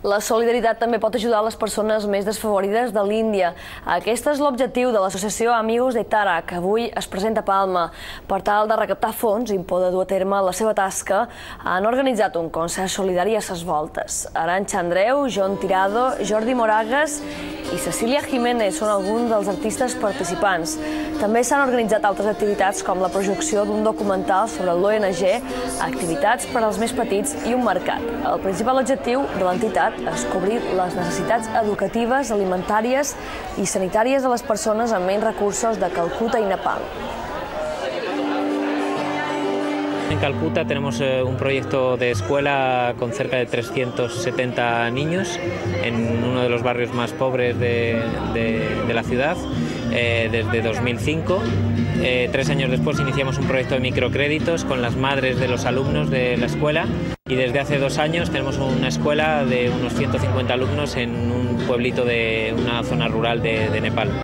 La solidaritat també pot ajudar les persones més desfavorides de l'Índia. Aquest és l'objectiu de l'associació Amigos de Tara, que avui es presenta a Palma. Per tal de recaptar fons i poder dur a terme la seva tasca, han organitzat un concert solidari a Ses Voltes. Arantxa Andreu, Jon Tirado, Jordi Moragas i Cecília Jiménez són alguns dels artistes participants. També s'han organitzat altres activitats com la projecció d'un documental sobre l'ONG, activitats per als més petits i un mercat. El principal objectiu de l'entitat és cobrir les necessitats educatives, alimentàries i sanitàries de les persones amb menys recursos de Calcuta i Nepal. En Calcuta tenemos un proyecto de escuela con cerca de 370 niños en uno de los barrios más pobres de la ciudad desde 2005. 3 años después iniciamos un proyecto de microcréditos con las madres de los alumnos de la escuela y desde hace 2 años tenemos una escuela de unos 150 alumnos en un pueblito de una zona rural de Nepal.